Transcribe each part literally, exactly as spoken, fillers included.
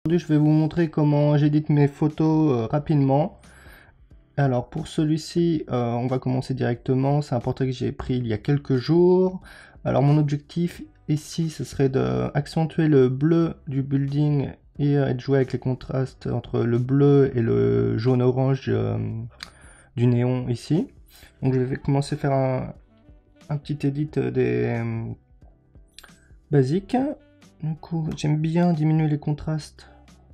Aujourd'hui, je vais vous montrer comment j'édite mes photos euh, rapidement. Alors pour celui-ci, euh, on va commencer directement. C'est un portrait que j'ai pris il y a quelques jours. Alors mon objectif ici, ce serait d'accentuer le bleu du building et euh, de jouer avec les contrastes entre le bleu et le jaune-orange euh, du néon ici. Donc je vais commencer à faire un, un petit edit des euh, basiques. Du coup, j'aime bien diminuer les contrastes.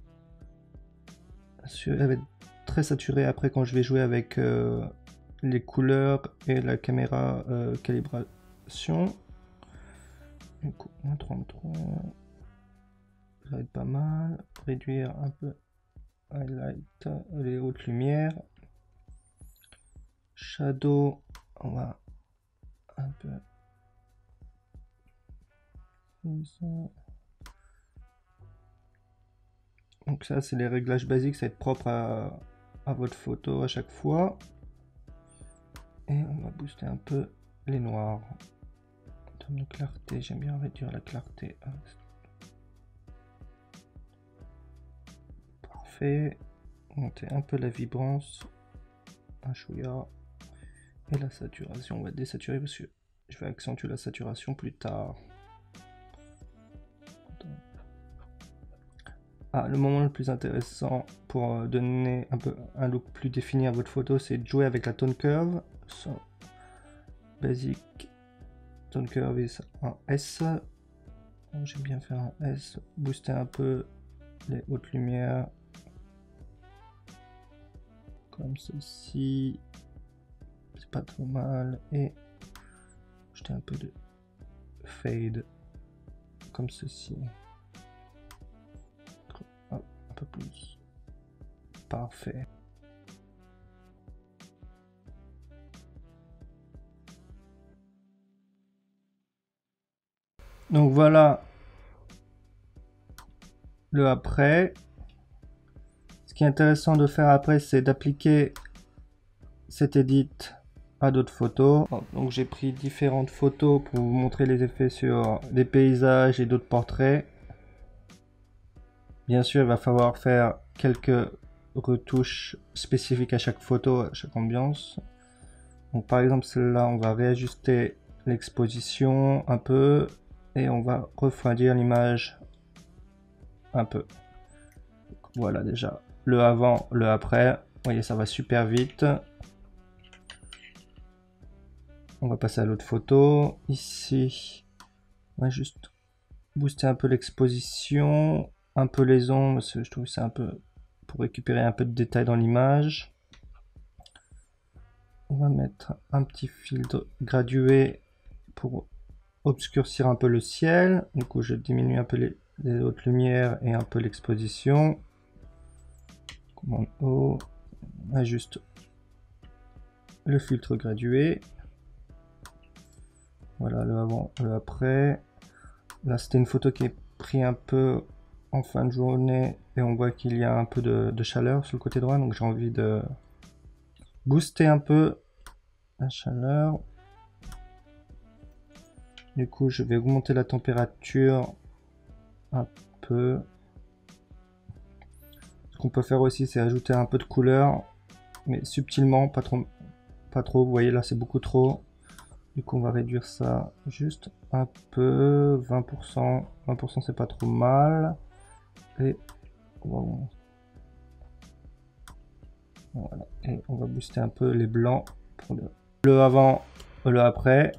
Elle va être très saturée après quand je vais jouer avec euh, les couleurs et la caméra euh, calibration. Du coup, moins trente-trois. Ça va être pas mal. Réduire un peu highlight, les hautes lumières. Shadow, on va un peu. Donc ça, c'est les réglages basiques, ça va être propre à, à votre photo à chaque fois. Et on va booster un peu les noirs. En termes de clarté, j'aime bien réduire la clarté. Parfait. Monter un peu la vibrance. Un chouïa. Et la saturation, on va désaturer parce que je vais accentuer la saturation plus tard. Ah, le moment le plus intéressant pour donner un peu un look plus défini à votre photo, c'est de jouer avec la tone curve. So, basic tone curve est un S. J'aime bien faire un S. Booster un peu les hautes lumières. Comme ceci. C'est pas trop mal. Et jeter un peu de fade. Comme ceci. Hop, un peu plus. Parfait. Donc voilà le après. Ce qui est intéressant de faire après, c'est d'appliquer cet edit à d'autres photos. Donc j'ai pris différentes photos pour vous montrer les effets sur des paysages et d'autres portraits. Bien sûr, il va falloir faire quelques retouches spécifiques à chaque photo, à chaque ambiance. Donc par exemple celle-là, on va réajuster l'exposition un peu et on va refroidir l'image un peu. Voilà déjà le avant, le après. Vous voyez, ça va super vite. On va passer à l'autre photo. Ici, on va juste booster un peu l'exposition, un peu les ombres, parce que je trouve que c'est un peu pour récupérer un peu de détails dans l'image. On va mettre un petit filtre gradué pour obscurcir un peu le ciel. Du coup, je diminue un peu les, les hautes lumières et un peu l'exposition. Commande O, on ajuste le filtre gradué. Voilà le avant, le après. Là, c'était une photo qui est prise un peu en fin de journée et on voit qu'il y a un peu de, de chaleur sur le côté droit, donc j'ai envie de booster un peu la chaleur. Du coup, je vais augmenter la température un peu. Ce qu'on peut faire aussi, c'est ajouter un peu de couleur, mais subtilement, pas trop, pas trop. Vous voyez là, c'est beaucoup trop. Du coup, on va réduire ça juste un peu, vingt pour cent. vingt pour cent, c'est pas trop mal. Et on va... Voilà. Et on va booster un peu les blancs pour le, le avant, le après.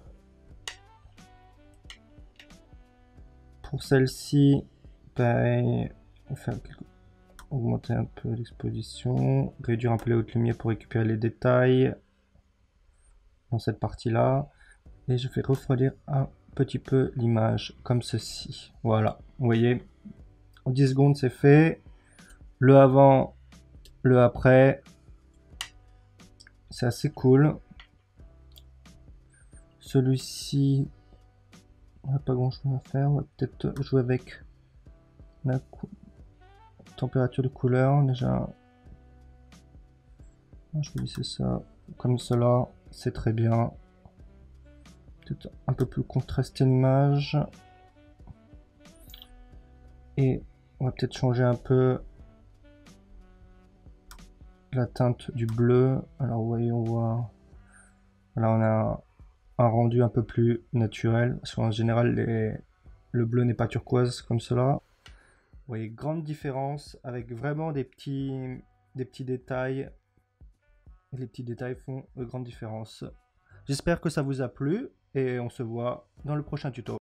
Pour celle-ci, pareil, on va faire quelque... augmenter un peu l'exposition, réduire un peu les hautes lumières pour récupérer les détails dans cette partie-là. Et je vais refroidir un petit peu l'image comme ceci. Voilà, vous voyez, en dix secondes c'est fait. Le avant, le après, c'est assez cool. Celui-ci, on n'a pas grand chose à faire. On va peut-être jouer avec la température de couleur déjà. Je vais laisser ça comme cela, c'est très bien. Peut-être un peu plus contrasté l'image. Et On va peut-être changer un peu la teinte du bleu. Alors vous voyez, on voit... Là on a un rendu un peu plus naturel, parce qu'en général les... le bleu n'est pas turquoise comme cela. Vous voyez, grande différence avec vraiment des petits, des petits détails. Et les petits détails font de grandes différences. J'espère que ça vous a plu et on se voit dans le prochain tuto.